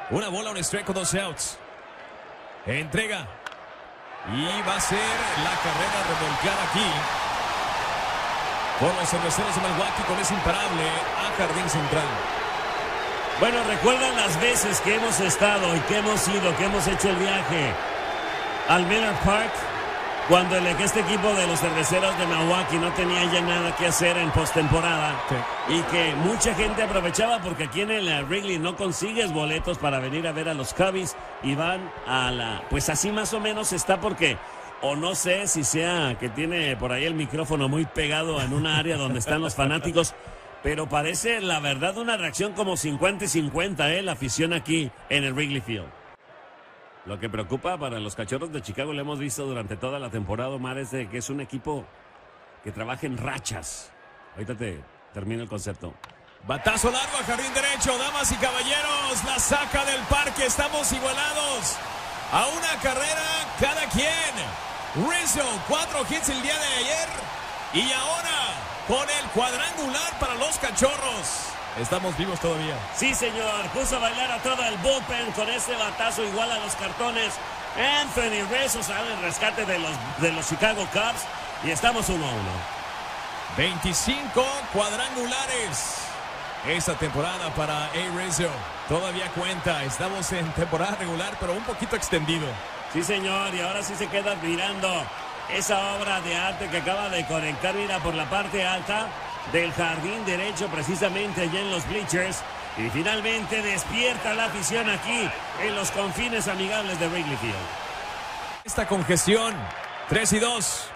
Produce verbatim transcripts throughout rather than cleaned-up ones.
Una bola, un strike con dos outs. Entrega. Y va a ser la carrera remolcada aquí por los cerveceros de Milwaukee con ese imparable a jardín central. Bueno, recuerdan las veces que hemos estado y que hemos ido, que hemos hecho el viaje al Miller Park, cuando el, este equipo de los cerveceros de Milwaukee no tenía ya nada que hacer en postemporada. Sí. Y que mucha gente aprovechaba porque aquí en el Wrigley no consigues boletos para venir a ver a los Cubbies y van a la... Pues así más o menos está porque... O no sé si sea que tiene por ahí el micrófono muy pegado en una área donde están los fanáticos, pero parece la verdad una reacción como cincuenta y cincuenta, ¿eh? La afición aquí en el Wrigley Field. Lo que preocupa para los Cachorros de Chicago, lo hemos visto durante toda la temporada, Omar, es de que es un equipo que trabaja en rachas. Ahorita te termino el concepto. Batazo largo a jardín derecho, damas y caballeros, la saca del parque, estamos igualados a una carrera cada quien. Rizzo, cuatro hits el día de ayer y ahora con el cuadrangular para los Cachorros. Estamos vivos todavía. Sí, señor. Puso a bailar a todo el bullpen con ese batazo igual a los cartones. Anthony Rizzo sale el rescate de los, de los Chicago Cubs y estamos uno a uno. veinticinco cuadrangulares esta temporada para A. Rizzo. Todavía cuenta. Estamos en temporada regular, pero un poquito extendido. Sí, señor. Y ahora sí se queda mirando esa obra de arte que acaba de conectar, mira, por la parte alta del jardín derecho, precisamente allá en los bleachers. Y finalmente despierta la afición aquí en los confines amigables de Wrigley Field. Esta congestión, tres y dos.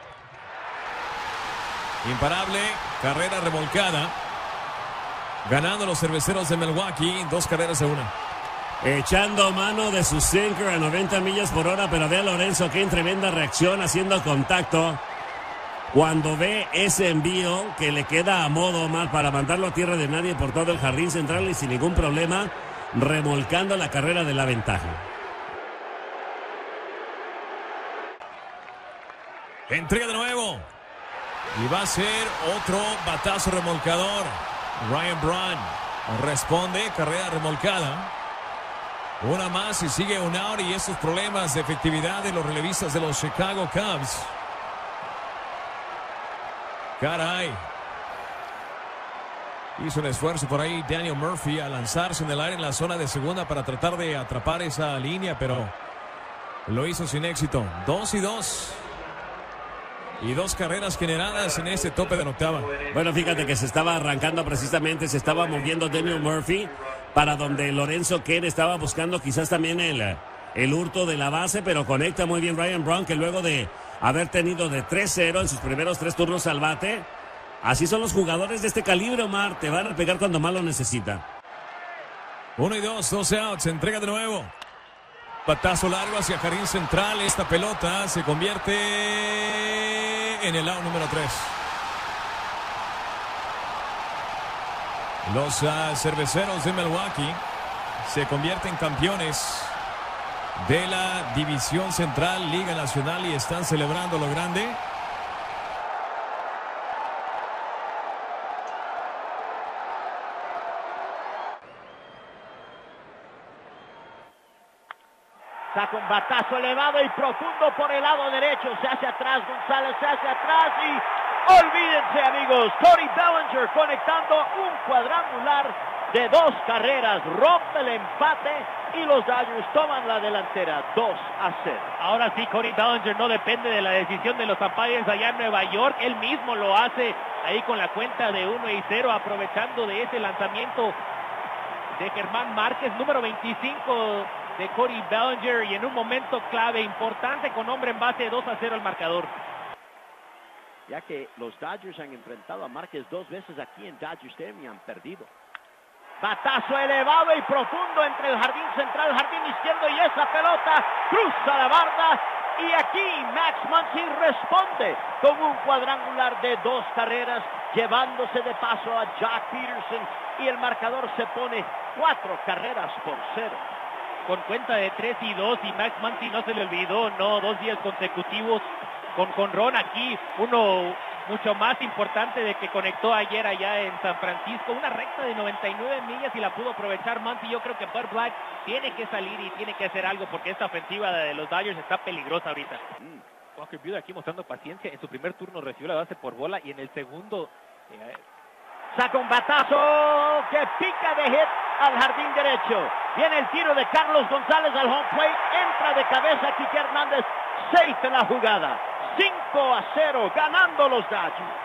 Imparable, carrera remolcada. Ganando los cerveceros de Milwaukee, dos carreras a una. Echando mano de su sinker a noventa millas por hora, pero ve a Lorenzo que en tremenda reacción haciendo contacto. Cuando ve ese envío que le queda a modo más para mandarlo a tierra de nadie por todo el jardín central y sin ningún problema, remolcando la carrera de la ventaja. Entrega de nuevo. Y va a ser otro batazo remolcador. Ryan Braun responde, carrera remolcada. Una más y sigue un out y esos problemas de efectividad de los relevistas de los Chicago Cubs. Caray. Hizo un esfuerzo por ahí Daniel Murphy a lanzarse en el aire en la zona de segunda para tratar de atrapar esa línea, pero lo hizo sin éxito. Dos y dos. Y dos carreras generadas en ese tope de la octava. Bueno, fíjate que se estaba arrancando precisamente, se estaba moviendo Daniel Murphy para donde Lorenzo Cain estaba buscando quizás también el, el hurto de la base, pero conecta muy bien Ryan Braun, que luego de haber tenido de tres cero en sus primeros tres turnos al bate, así son los jugadores de este calibre, Omar, te van a pegar cuando más lo necesita. Uno y dos, dos outs, entrega de nuevo. Batazo largo hacia jardín central, esta pelota se convierte en el out número tres. Los uh, cerveceros de Milwaukee se convierten campeones de la División Central, Liga Nacional, y están celebrando lo grande. Saca un batazo elevado y profundo por el lado derecho. Se hace atrás, González se hace atrás y olvídense, amigos. Cody Bellinger conectando un cuadrangular de dos carreras. Rompe el empate y los Dodgers toman la delantera dos a cero. Ahora sí, Cody Bellinger no depende de la decisión de los umpires allá en Nueva York. Él mismo lo hace ahí con la cuenta de uno y cero, aprovechando de ese lanzamiento de Germán Márquez, número veinticinco de Cody Bellinger, y en un momento clave, importante, con hombre en base, dos a cero el marcador. Ya que los Dodgers han enfrentado a Márquez dos veces aquí en Dodger Stadium y han perdido. Batazo elevado y profundo entre el jardín central, el jardín izquierdo, y esa pelota cruza la barda. Y aquí Max Muncy responde con un cuadrangular de dos carreras, llevándose de paso a Joc Pederson, y el marcador se pone cuatro carreras por cero. Con cuenta de tres y dos, y Max Muncy no se le olvidó, no, dos días consecutivos con jonrón aquí, uno mucho más importante de que conectó ayer allá en San Francisco, una recta de noventa y nueve millas y la pudo aprovechar Monty. Yo creo que Bud Black tiene que salir y tiene que hacer algo porque esta ofensiva de los Dodgers está peligrosa ahorita. Mm. Walker Buehler aquí mostrando paciencia. En su primer turno recibió la base por bola y en el segundo eh, saca un batazo que pica de hit al jardín derecho. Viene el tiro de Carlos González al home plate, entra de cabeza Kike Hernández, safe en la jugada. cinco a cero, ganando los Dodgers.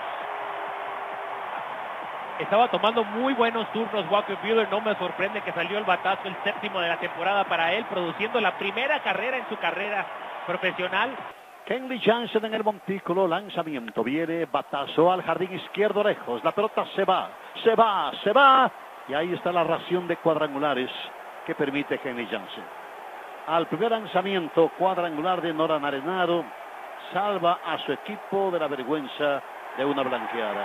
Estaba tomando muy buenos turnos Walker Buehler, no me sorprende que salió el batazo, el séptimo de la temporada para él, produciendo la primera carrera en su carrera profesional. Kenley Jansen en el montículo, lanzamiento, viene, batazo al jardín izquierdo lejos, la pelota se va, se va, se va, y ahí está la ración de cuadrangulares que permite Kenley Jansen. Al primer lanzamiento, cuadrangular de Nolan Arenado, salva a su equipo de la vergüenza de una blanqueada.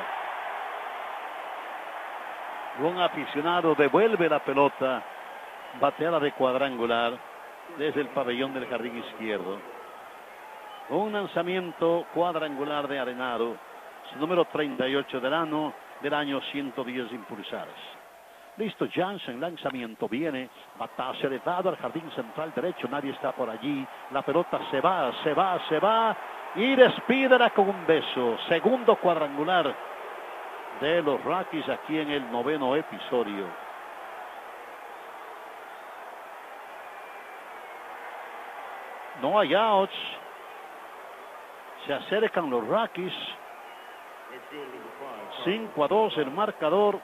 Un aficionado devuelve la pelota, bateada de cuadrangular desde el pabellón del jardín izquierdo. Un lanzamiento cuadrangular de Arenado, su número treinta y ocho del año, del año ciento diez impulsadas. Listo, Jansen, lanzamiento, viene, batazo elevado al jardín central derecho, nadie está por allí, la pelota se va, se va, se va, y despídela con un beso. Segundo cuadrangular de los Rockies aquí en el noveno episodio. No hay outs. Se acercan los Rockies. cinco a dos el marcador.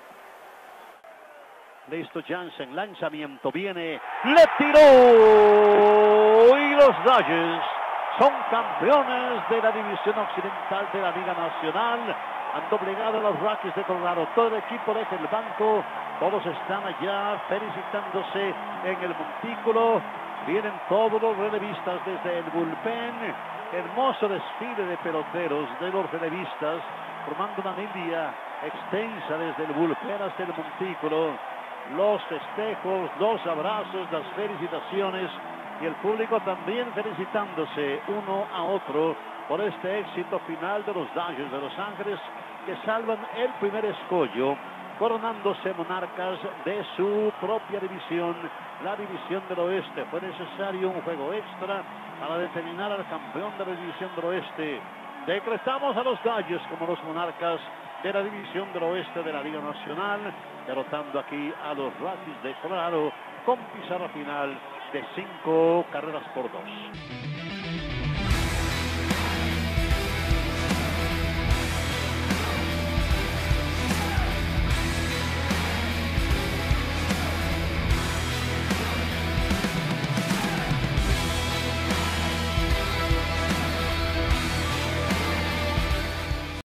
Listo, Jansen, lanzamiento, viene, le tiró, y los Dodgers son campeones de la división occidental de la Liga Nacional. Han doblegado a los Rockies de Colorado. Todo el equipo deja el banco, todos están allá felicitándose en el montículo. Vienen todos los relevistas desde el bullpen. Hermoso desfile de peloteros de los relevistas, formando una línea extensa desde el bullpen hasta el montículo. Los festejos, los abrazos, las felicitaciones y el público también felicitándose uno a otro por este éxito final de los Dodgers de Los Ángeles, que salvan el primer escollo, coronándose monarcas de su propia división, la división del oeste. Fue necesario un juego extra para determinar al campeón de la división del oeste. Decretamos a los Dodgers como los monarcas de la división del oeste de la Liga Nacional, derrotando aquí a los Rockies de Colorado con pizarra final de cinco carreras por dos.